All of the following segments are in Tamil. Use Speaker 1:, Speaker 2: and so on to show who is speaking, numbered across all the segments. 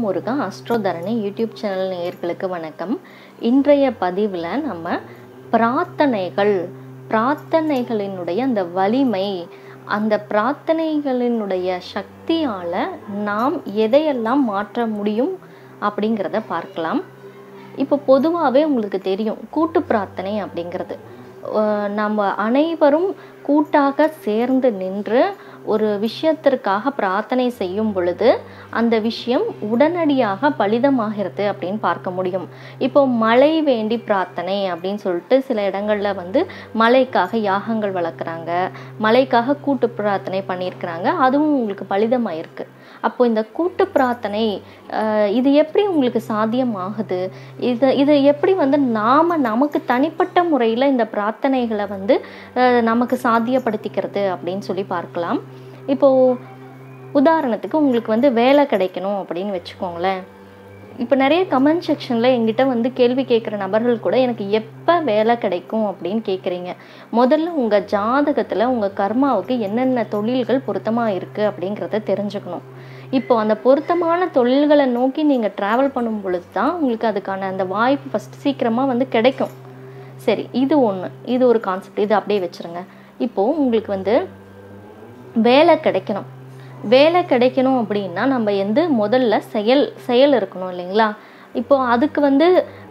Speaker 1: முருகா அஸ்ட்ரோதரணி யூடியூப் சேனல் நேயர்களுக்கு வணக்கம். இன்றைய பதிவில் நம்ம பிரார்த்தனைகளினுடைய அந்த வலிமை, அந்த பிரார்த்தனைகளினுடைய சக்தியால் நாம் எதையெல்லாம் மாற்ற முடியும் அப்படிங்கிறத பார்க்கலாம். இப்போ பொதுவாகவே உங்களுக்கு தெரியும், கூட்டு பிரார்த்தனை அப்படிங்கிறது நம்ம அனைவரும் கூட்டாக சேர்ந்து நின்று ஒரு விஷயத்திற்காக பிரார்த்தனை செய்யும் பொழுது அந்த விஷயம் உடனடியாக பலிதமாகிறது அப்படின்னு பார்க்க முடியும். இப்போ மழை வேண்டி பிரார்த்தனை அப்படின்னு சொல்லிட்டு சில இடங்களில் மழைக்காக யாகங்கள் வளர்க்குறாங்க, மழைக்காக கூட்டு பிரார்த்தனை பண்ணியிருக்கிறாங்க, அதுவும் உங்களுக்கு பலிதமாயிருக்கு. அப்போ இந்த கூட்டு பிரார்த்தனை இது எப்படி உங்களுக்கு சாத்தியமாகுது? இது எப்படி நமக்கு தனிப்பட்ட முறையில் இந்த பிரார்த்தனைகளை நமக்கு சாத்தியப்படுத்திக்கிறது அப்படின்னு சொல்லி பார்க்கலாம். இப்போது உதாரணத்துக்கு உங்களுக்கு வேலை கிடைக்கணும் அப்படின்னு வச்சுக்கோங்களேன். இப்போ நிறைய கமெண்ட் செக்ஷனில் எங்கிட்ட கேள்வி கேட்குற நபர்கள் கூட எனக்கு எப்போ வேலை கிடைக்கும் அப்படின்னு கேட்குறீங்க. முதல்ல உங்கள் ஜாதகத்தில் உங்கள் கர்மாவுக்கு என்னென்ன தொழில்கள் பொருத்தமாக இருக்குது அப்படிங்கிறத தெரிஞ்சுக்கணும். இப்போ அந்த பொருத்தமான தொழில்களை நோக்கி நீங்கள் ட்ராவல் பண்ணும் பொழுது தான் உங்களுக்கு அதுக்கான அந்த வாய்ப்பு ஃபஸ்ட் சீக்கிரமாக கிடைக்கும். சரி, இது ஒன்று, இது ஒரு கான்செப்ட், இது அப்படியே வச்சுருங்க. இப்போது உங்களுக்கு வேலை கிடைக்கணும் அப்படின்னா நம்ம முதல்ல செயல் இருக்கணும் இல்லைங்களா? இப்போ அதுக்கு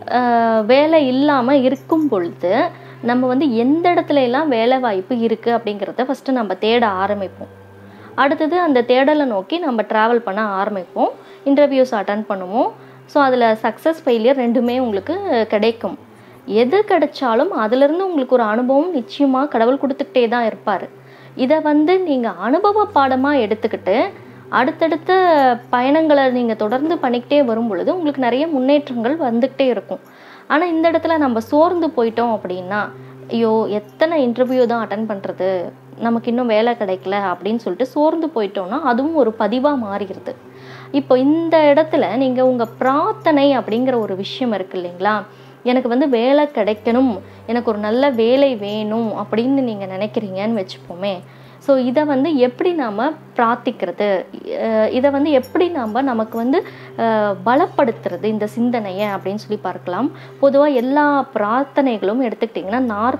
Speaker 1: வேலை இல்லாமல் இருக்கும் பொழுது நம்ம எந்த இடத்துல எல்லாம் வேலை வாய்ப்பு இருக்குது அப்படிங்கிறத ஃபஸ்ட்டு நம்ம தேட ஆரம்பிப்போம். அடுத்தது அந்த தேடலை நோக்கி நம்ம ட்ராவல் பண்ண ஆரம்பிப்போம், இன்டர்வியூஸ் அட்டன் பண்ணுவோம். ஸோ அதில் சக்ஸஸ் ஃபெயிலியர் ரெண்டுமே உங்களுக்கு கிடைக்கும். எது கிடைச்சாலும் அதிலிருந்து உங்களுக்கு ஒரு அனுபவம் நிச்சயமாக கடவுள் கொடுத்துக்கிட்டே தான் இருப்பார். இதை நீங்கள் அனுபவ பாடமாக எடுத்துக்கிட்டு அடுத்தடுத்த பயணங்களை நீங்கள் தொடர்ந்து பண்ணிக்கிட்டே வரும் பொழுது உங்களுக்கு நிறைய முன்னேற்றங்கள் வந்துக்கிட்டே இருக்கும். ஆனால் இந்த இடத்துல நம்ம சோர்ந்து போயிட்டோம் அப்படின்னா, ஐயோ எத்தனை இன்டர்வியூ தான் அட்டன் பண்ணுறது, நமக்கு இன்னும் வேலை கிடைக்கல அப்படின்னு சொல்லிட்டு சோர்ந்து போயிட்டோம்னா அதுவும் ஒரு பதிவாக மாறிடுது. இப்போ இந்த இடத்துல நீங்கள் உங்கள் பிரார்த்தனை அப்படிங்கிற ஒரு விஷயம் இருக்குது இல்லைங்களா? எனக்கு வேலை கிடைக்கணும், எனக்கு ஒரு நல்ல வேலை வேணும் அப்படின்னு நீங்கள் நினைக்கிறீங்கன்னு வச்சுப்போமே. ஸோ இதை எப்படி நாம் பிரார்த்திக்கிறது, இதை எப்படி நமக்கு பலப்படுத்துறது இந்த சிந்தனையை அப்படின்னு சொல்லி பார்க்கலாம். பொதுவாக எல்லா பிரார்த்தனைகளும் எடுத்துக்கிட்டிங்கன்னா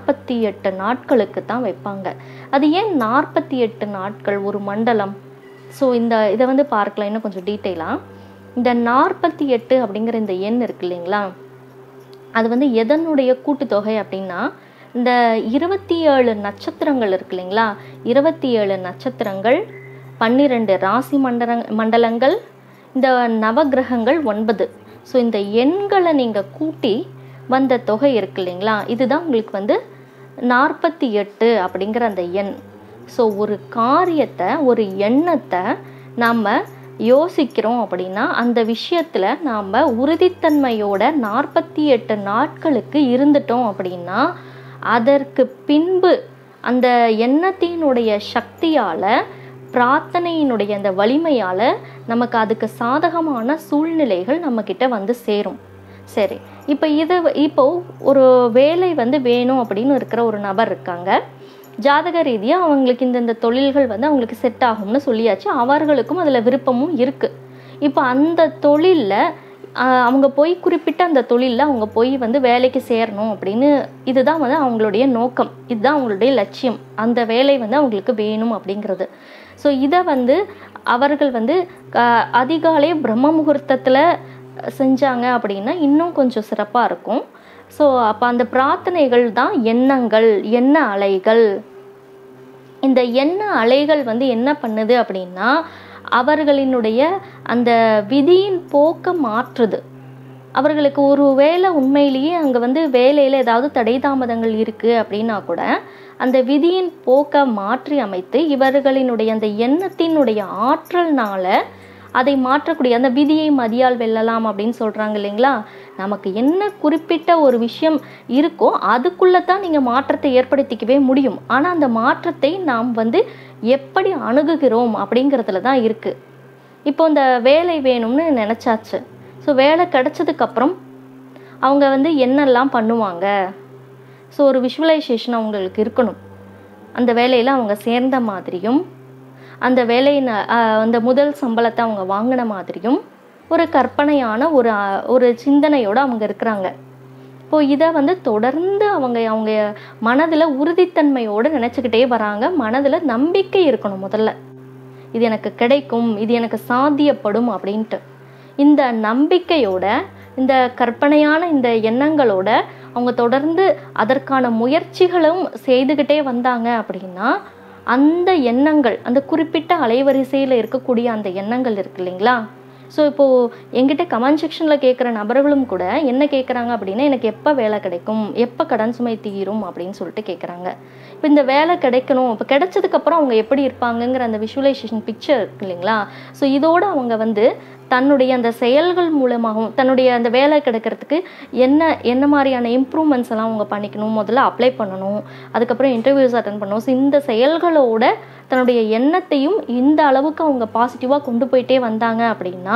Speaker 1: 48 நாட்களுக்கு தான் வைப்பாங்க. அது ஏன் 48 நாட்கள், ஒரு மண்டலம்? ஸோ இதை பார்க்கலாம் இன்னும் கொஞ்சம் டீட்டெயிலாக. இந்த 48 அப்படிங்கிற இந்த எண் இருக்கு இல்லைங்களா, அது எதனுடைய கூட்டுத்தொகை அப்படின்னா, இந்த 27 நட்சத்திரங்கள் இருக்கு இல்லைங்களா, 27 நட்சத்திரங்கள், 12 ராசி மண்டலங்கள், இந்த நவகிரகங்கள் 9. ஸோ இந்த எண்களை நீங்கள் கூட்டி வந்த தொகை இருக்கு இல்லைங்களா, இதுதான் உங்களுக்கு 48 அப்படிங்கிற அந்த எண். ஸோ ஒரு காரியத்தை, ஒரு எண்ணத்தை நாம் யோசிக்கிறோம் அப்படின்னா அந்த விஷயத்தில் நாம் உறுதித்தன்மையோட 48 நாட்களுக்கு இருந்துட்டோம் அப்படின்னா அதற்கு பின்பு அந்த எண்ணத்தினுடைய சக்தியால், பிரார்த்தனையினுடைய அந்த வலிமையால் நமக்கு அதுக்கு சாதகமான சூழ்நிலைகள் நம்மக்கிட்ட சேரும். சரி, இப்போ ஒரு வேலை வேணும் அப்படின்னு இருக்கிற ஒரு நபர் இருக்காங்க. ஜாதக ரீதியாக அவங்களுக்கு இந்த தொழில்கள் அவங்களுக்கு செட் ஆகும்னு சொல்லியாச்சு, அவர்களுக்கும் அதில் விருப்பமும் இருக்குது. இப்போ அந்த தொழிலில் அவங்க போய் குறிப்பிட்ட அந்த தொழிலில் அவங்க போய் வேலைக்கு சேரணும் அப்படின்னு, இதுதான் அவங்களுடைய நோக்கம், இதுதான் அவங்களுடைய லட்சியம், அந்த வேலை அவங்களுக்கு வேணும் அப்படிங்கிறது. ஸோ இதை அவர்கள் அதிகாலை பிரம்ம முகூர்த்தத்தில் செஞ்சாங்க அப்படின்னா இன்னும் கொஞ்சம் சிறப்பாக இருக்கும். ஸோ அப்போ அந்த பிரார்த்தனைகள் தான் எண்ணங்கள், எண்ண அலைகள். இந்த எண்ண அலைகள் என்ன பண்ணுது அப்படின்னா அவர்களினுடைய அந்த விதியின் போக்க மாற்றுது. அவர்களுக்கு ஒரு வேளை உண்மையிலேயே அங்கே வேலையில் ஏதாவது தடை தாமதங்கள் இருக்குது அப்படின்னா கூட அந்த விதியின் போக்க மாற்றி அமைத்து இவர்களினுடைய அந்த எண்ணத்தினுடைய ஆற்றல்னால அதை மாற்றக்கூடிய, அந்த விதியை மதியால் வெல்லலாம் அப்படின்னு சொல்கிறாங்க இல்லைங்களா. நமக்கு என்ன குறிப்பிட்ட ஒரு விஷயம் இருக்கோ அதுக்குள்ளே தான் நீங்கள் மாற்றத்தை ஏற்படுத்திக்கவே முடியும். ஆனால் அந்த மாற்றத்தை நாம் எப்படி அணுகுகிறோம் அப்படிங்கிறதுல தான் இருக்குது. இப்போ இந்த வேலை வேணும்னு நினச்சாச்சு. ஸோ வேலை கிடைச்சதுக்கப்புறம் அவங்க என்னெல்லாம் பண்ணுவாங்க? ஸோ ஒரு விஷுவலைசேஷன் அவங்களுக்கு இருக்கணும். அந்த வேலையில் அவங்க சேர்ந்த மாதிரியும் அந்த வேலையின் அந்த முதல் சம்பளத்தை அவங்க வாங்கின மாதிரியும் ஒரு கற்பனையான ஒரு சிந்தனையோடு அவங்க இருக்கிறாங்க. இப்போது இதை வந்து தொடர்ந்து அவங்க மனதில் உறுதித்தன்மையோடு நினச்சிக்கிட்டே வராங்க. மனதில் நம்பிக்கை இருக்கணும். முதல்ல இது எனக்கு கிடைக்கும், இது எனக்கு சாத்தியப்படும் அப்படின்ட்டு இந்த நம்பிக்கையோட, இந்த கற்பனையான இந்த எண்ணங்களோட அவங்க தொடர்ந்து அதற்கான முயற்சிகளும் செய்துக்கிட்டே வந்தாங்க அப்படின்னா, அந்த எண்ணங்கள், அந்த குறிப்பிட்ட அலைவரிசையில் இருக்கக்கூடிய அந்த எண்ணங்கள் இருக்கு இல்லைங்களா? ஸோ இப்போது என்கிட்ட கமெண்ட் செக்ஷனில் கேட்குற நபர்களும் கூட என்ன கேட்குறாங்க அப்படின்னா, எனக்கு எப்போ வேலை கிடைக்கும், எப்போ கடன் சுமை தீரும் அப்படின்னு சொல்லிட்டு கேட்குறாங்க. இப்போ இந்த வேலை கிடைக்கணும், இப்போ கிடைச்சதுக்கப்புறம் அவங்க எப்படி இருப்பாங்கங்கிற அந்த விஷுவலைசேஷன் பிக்சர் இருக்கு இல்லைங்களா? ஸோ இதோடு அவங்க வந்து தன்னுடைய அந்த செயல்கள் மூலமாகவும் தன்னுடைய அந்த வேலை கிடைக்கிறதுக்கு என்ன மாதிரியான இம்ப்ரூவ்மெண்ட்ஸ் எல்லாம் அவங்க பண்ணிக்கணும், முதல்ல அப்ளை பண்ணணும், அதுக்கப்புறம் இன்டர்வியூஸ் அட்டன் பண்ணணும். ஸோ இந்த செயல்களோட தன்னுடைய எண்ணத்தையும் இந்த அளவுக்கு அவங்க பாசிட்டிவாக கொண்டு போயிட்டே வந்தாங்க அப்படின்னா,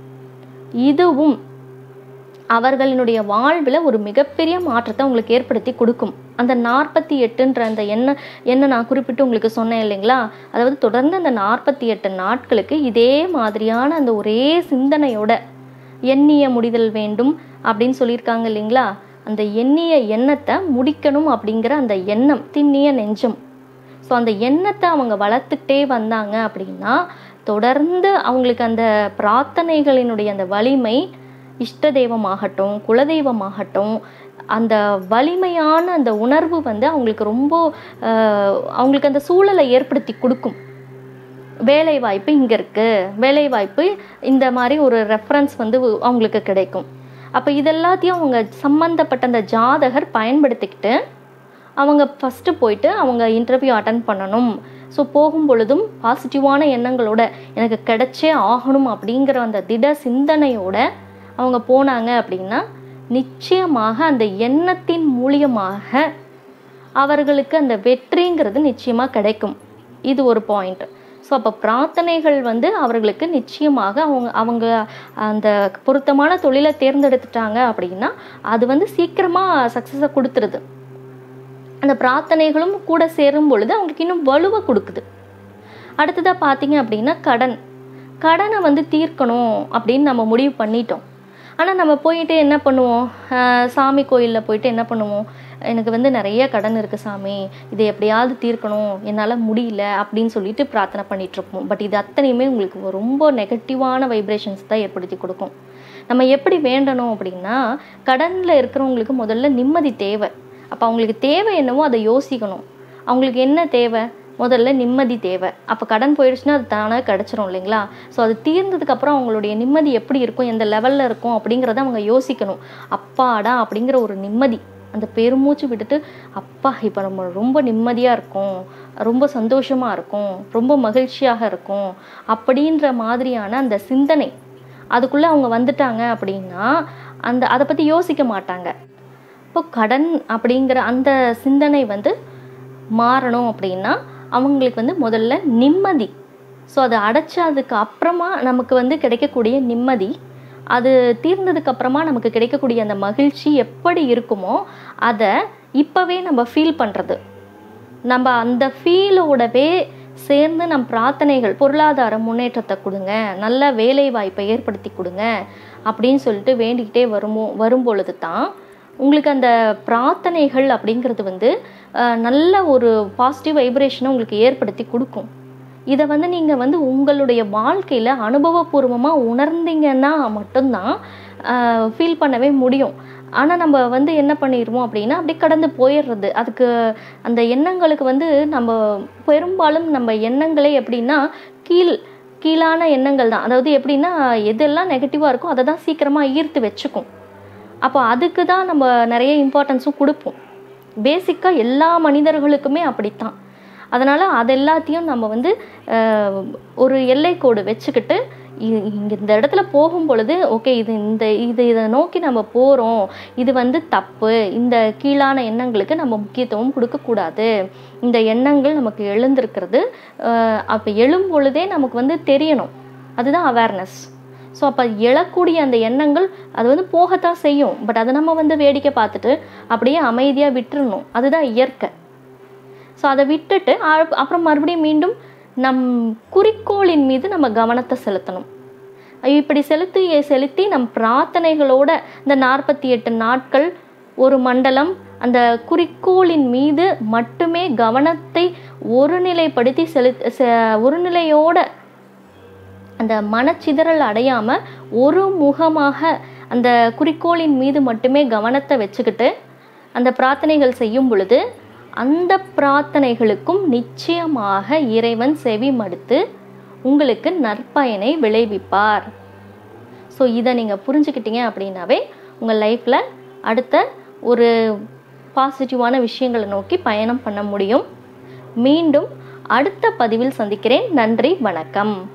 Speaker 1: இதுவும் அவர்களினுடைய வாழ்வில் ஒரு மிகப்பெரிய மாற்றத்தை உங்களுக்கு ஏற்படுத்தி கொடுக்கும். அந்த 48ன்ற அந்த எண்ணை நான் குறிப்பிட்டு உங்களுக்கு சொன்னேன் இல்லைங்களா? அதாவது தொடர்ந்து அந்த 48 நாட்களுக்கு இதே மாதிரியான அந்த ஒரே சிந்தனையோட எண்ணிய முடிதல் வேண்டும் அப்படின்னு சொல்லியிருக்காங்க இல்லைங்களா? அந்த எண்ணிய எண்ணத்தை முடிக்கணும் அப்படிங்கிற அந்த எண்ணம், திண்ணிய நெஞ்சம். ஸோ அந்த எண்ணத்தை அவங்க வளர்த்துக்கிட்டே வந்தாங்க அப்படின்னா, தொடர்ந்து அவங்களுக்கு அந்த பிரார்த்தனைகளினுடைய அந்த வலிமை, இஷ்ட தெய்வமாகட்டும், குலதெய்வமாகட்டும், அந்த வலிமையான அந்த உணர்வு வந்து அவங்களுக்கு ரொம்ப அவங்களுக்கு அந்த சூழலை ஏற்படுத்தி கொடுக்கும். வேலை வாய்ப்பு இங்கே இருக்குது, வேலை வாய்ப்பு இந்த மாதிரி ஒரு ரெஃபரன்ஸ் வந்து அவங்களுக்கு கிடைக்கும். அப்போ இதெல்லாத்தையும் அவங்க சம்மந்தப்பட்ட அந்த ஜாதகர் பயன்படுத்திக்கிட்டு அவங்க ஃபஸ்ட்டு போயிட்டு அவங்க இன்டர்வியூ அட்டன் பண்ணணும். ஸோ போகும் பொழுதும் பாசிட்டிவான எண்ணங்களோட எனக்கு கிடைச்சே ஆகணும் அப்படிங்கிற அந்த திட சிந்தனையோட அவங்க போனாங்க அப்படின்னா, நிச்சயமாக அந்த எண்ணத்தின் மூலியமாக அவர்களுக்கு அந்த வெற்றிங்கிறது நிச்சயமாக கிடைக்கும். இது ஒரு பாயிண்ட். ஸோ அப்போ பிரார்த்தனைகள் வந்து அவர்களுக்கு நிச்சயமாக அவங்க அந்த பொருத்தமான தொழிலை தேர்ந்தெடுத்துட்டாங்க அப்படின்னா அது வந்து சீக்கிரமாக சக்ஸஸை கொடுத்துருது. அந்த பிரார்த்தனைகளும் கூட சேரும் பொழுது அவங்களுக்கு இன்னும் வலுவை கொடுக்குது. அடுத்ததாக பார்த்தீங்க அப்படின்னா, கடனை வந்து தீர்க்கணும் அப்படின்னு நம்ம முடிவு பண்ணிட்டோம். ஆனால் நம்ம போயிட்டு என்ன பண்ணுவோம், சாமி கோயிலில் போயிட்டு என்ன பண்ணுவோம், எனக்கு வந்து நிறைய கடன் இருக்குது சாமி, இதை எப்படியாவது தீர்க்கணும், என்னால் முடியல அப்படின்னு சொல்லிட்டு பிரார்த்தனை பண்ணிகிட்ருப்போம். பட் இது அத்தனையுமே உங்களுக்கு ரொம்ப நெகட்டிவான வைப்ரேஷன்ஸ் தான் ஏற்படுத்தி கொடுக்கும். நம்ம எப்படி வேண்டணும் அப்படின்னா, கடனில் இருக்கிறவங்களுக்கு முதல்ல நிம்மதி தேவை. அப்போ அவங்களுக்கு தேவை என்னவோ அதை யோசிக்கணும். அவங்களுக்கு என்ன தேவை, முதல்ல நிம்மதி தேவை. அப்போ கடன் போயிடுச்சுன்னா அது தானே கிடச்சிரும் இல்லைங்களா? ஸோ அது தீர்ந்ததுக்கப்புறம் அவங்களுடைய நிம்மதி எப்படி இருக்கும், எந்த லெவலில் இருக்கும் அப்படிங்கிறத அவங்க யோசிக்கணும். அப்பாடா அப்படிங்கிற ஒரு நிம்மதி, அந்த பெருமூச்சு விட்டுட்டு அப்பா இப்போ நம்ம ரொம்ப நிம்மதியாக இருக்கும், ரொம்ப சந்தோஷமாக இருக்கும், ரொம்ப மகிழ்ச்சியாக இருக்கும் அப்படின்ற மாதிரியான அந்த சிந்தனை அதுக்குள்ளே அவங்க வந்துட்டாங்க அப்படின்னா அதை பற்றி யோசிக்க மாட்டாங்க. இப்போ கடன் அப்படிங்கிற அந்த சிந்தனை வந்து மாறணும் அப்படின்னா அவங்களுக்கு வந்து முதல்ல நிம்மதி. ஸோ அதை அடைச்சதுக்கு அப்புறமா நமக்கு வந்து கிடைக்கக்கூடிய நிம்மதி, அது தீர்ந்ததுக்கப்புறமா நமக்கு கிடைக்கக்கூடிய அந்த மகிழ்ச்சி எப்படி இருக்குமோ அதை இப்போவே நம்ம ஃபீல் பண்ணுறது. நம்ம அந்த ஃபீலோடவே சேர்ந்து நம் பிரார்த்தனைகள், பொருளாதார முன்னேற்றத்தை கொடுங்க, நல்ல வேலை வாய்ப்பை ஏற்படுத்தி கொடுங்க அப்படின்னு சொல்லிட்டு வேண்டிக்கிட்டே வரும்பொழுது தான் உங்களுக்கு அந்த பிரார்த்தனைகள் அப்படிங்கிறது வந்து நல்ல ஒரு பாசிட்டிவ் வைப்ரேஷனை உங்களுக்கு ஏற்படுத்தி கொடுக்கும். இதை வந்து நீங்கள் வந்து உங்களுடைய வாழ்க்கையில் அனுபவபூர்வமாக உணர்ந்தீங்கன்னா மட்டும்தான் ஃபீல் பண்ணவே முடியும். ஆனால் நம்ம வந்து என்ன பண்ணிடுவோம் அப்படின்னா அப்படியே கடந்து போயிடுறது. அதுக்கு அந்த எண்ணங்களுக்கு வந்து நம்ம பெரும்பாலும் நம்ம எண்ணங்களே எப்படின்னா கீழான எண்ணங்கள் தான். அதாவது எப்படின்னா எதெல்லாம் நெகட்டிவாக இருக்கோ அதை தான் சீக்கிரமாக ஈர்த்து வச்சுக்கும். அப்போ அதுக்கு தான் நம்ம நிறைய இம்பார்ட்டன்ஸும் கொடுப்போம். பேசிக்காக எல்லா மனிதர்களுக்குமே அப்படித்தான். அதனால் அது எல்லாத்தையும் நம்ம வந்து ஒரு எல்லைக்கோடு வச்சுக்கிட்டு இங்கே இந்த இடத்துல போகும் பொழுது ஓகே இதை நோக்கி நம்ம போகிறோம், இது வந்து தப்பு, இந்த கீழான எண்ணங்களுக்கு நம்ம முக்கியத்துவம் கொடுக்கக்கூடாது, இந்த எண்ணங்கள் நமக்கு எழுந்திருக்கிறது. அப்போ எழும் பொழுதே நமக்கு வந்து தெரியணும், அதுதான் அவேர்னஸ். ஸோ அப்போ எழக்கூடிய அந்த எண்ணங்கள் அது வந்து போகத்தான் செய்யும். பட் அதை நம்ம வந்து வேடிக்கை பார்த்துட்டு அப்படியே அமைதியாக விட்டுறணும், அதுதான் இயற்கை. ஸோ அதை விட்டுட்டு அப்புறம் மறுபடியும் மீண்டும் நம் குறிக்கோளின் மீது நம்ம கவனத்தை செலுத்தணும். இப்படி செலுத்தி நம் பிரார்த்தனைகளோட இந்த 48 நாட்கள் ஒரு மண்டலம் அந்த குறிக்கோளின் மீது மட்டுமே கவனத்தை ஒருநிலைப்படுத்தி ஒருநிலையோட அந்த மனச்சிதறல் அடையாம ஒரு முகமாக அந்த குறிக்கோளின் மீது மட்டுமே கவனத்தை வச்சுக்கிட்டு அந்த பிரார்த்தனைகள் செய்யும் பொழுது அந்த பிரார்த்தனைகளுக்கும் நிச்சயமாக இறைவன் செவி மடுத்து உங்களுக்கு நற்பயனை விளைவிப்பார். ஸோ இதை நீங்கள் புரிஞ்சுக்கிட்டீங்க அப்படின்னாவே உங்கள் லைஃப்பில் அடுத்த ஒரு பாசிட்டிவான விஷயங்களை நோக்கி பயணம் பண்ண முடியும். மீண்டும் அடுத்த பதிவில் சந்திக்கிறேன். நன்றி, வணக்கம்.